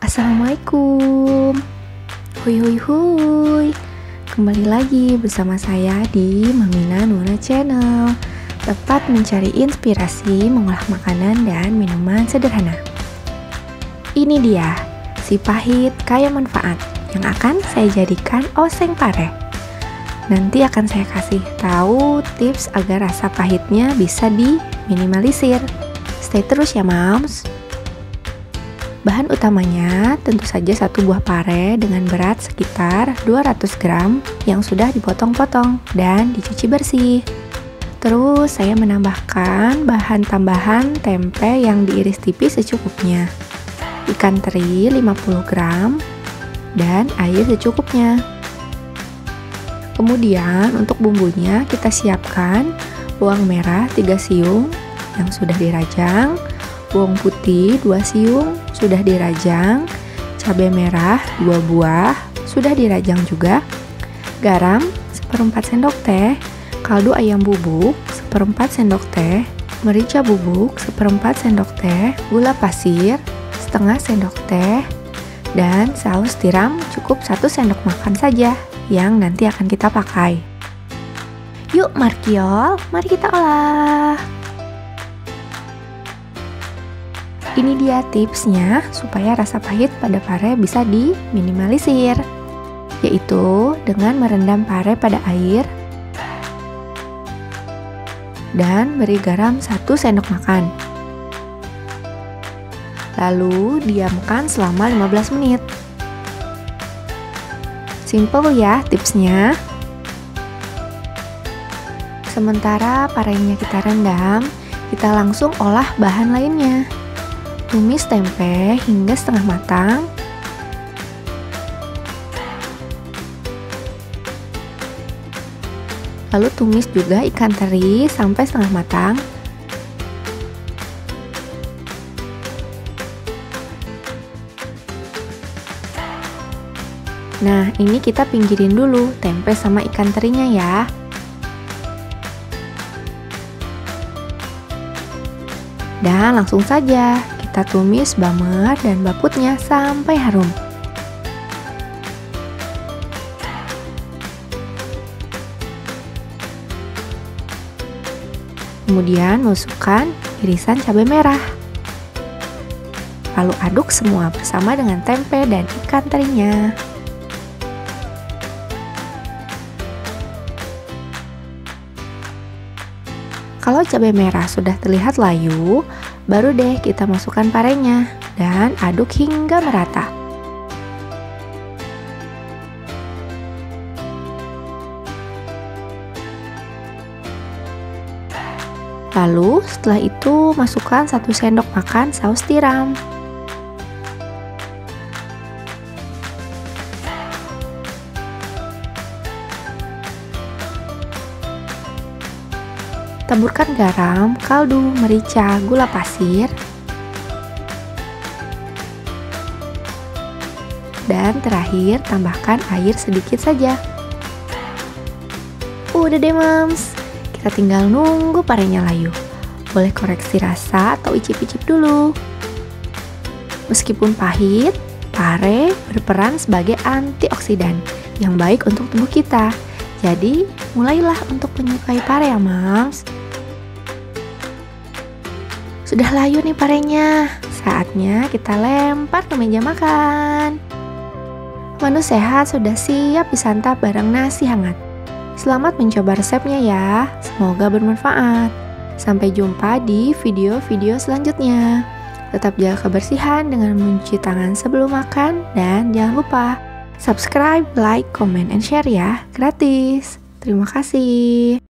Assalamualaikum. Hui hui hui. Kembali lagi bersama saya di Mamina Nuna Channel. Tepat mencari inspirasi mengolah makanan dan minuman sederhana. Ini dia, si pahit kaya manfaat yang akan saya jadikan oseng pare. Nanti akan saya kasih tahu tips agar rasa pahitnya bisa diminimalisir. Stay terus ya Moms. Bahan utamanya tentu saja satu buah pare dengan berat sekitar 200 gram yang sudah dipotong-potong dan dicuci bersih. Terus saya menambahkan bahan tambahan tempe yang diiris tipis secukupnya, ikan teri 50 gram, dan air secukupnya. Kemudian untuk bumbunya kita siapkan bawang merah 3 siung yang sudah dirajang, bawang putih 2 siung sudah dirajang, cabai merah 2 buah sudah dirajang juga, garam 1/4 sendok teh, kaldu ayam bubuk 1/4 sendok teh, merica bubuk 1/4 sendok teh, gula pasir setengah sendok teh, dan saus tiram cukup 1 sendok makan saja yang nanti akan kita pakai. Yuk Markiol, mari kita olah. Ini dia tipsnya supaya rasa pahit pada pare bisa diminimalisir, yaitu dengan merendam pare pada air dan beri garam 1 sendok makan. Lalu diamkan selama 15 menit. Simple ya tipsnya. Sementara parenya kita rendam, kita langsung olah bahan lainnya. Tumis tempe hingga setengah matang. Lalu tumis juga ikan teri sampai setengah matang. Nah, ini kita pinggirin dulu tempe sama ikan terinya ya. Dan langsung saja kita tumis bamer dan baputnya sampai harum. Kemudian masukkan irisan cabai merah. Lalu aduk semua bersama dengan tempe dan ikan terinya. Kalau cabai merah sudah terlihat layu, baru deh kita masukkan parenya dan aduk hingga merata. Lalu setelah itu masukkan 1 sendok makan saus tiram. Taburkan garam, kaldu, merica, gula pasir, dan terakhir tambahkan air sedikit saja. Udah deh Moms, kita tinggal nunggu parenya layu. Boleh koreksi rasa atau icip-icip dulu. Meskipun pahit, pare berperan sebagai antioksidan yang baik untuk tubuh kita. Jadi, mulailah untuk menyukai pare ya Moms. Sudah layu nih parenya, saatnya kita lempar ke meja makan. Menu sehat sudah siap disantap bareng nasi hangat. Selamat mencoba resepnya ya, semoga bermanfaat. Sampai jumpa di video-video selanjutnya. Tetap jaga kebersihan dengan mencuci tangan sebelum makan, dan jangan lupa subscribe, like, comment, and share ya, gratis. Terima kasih.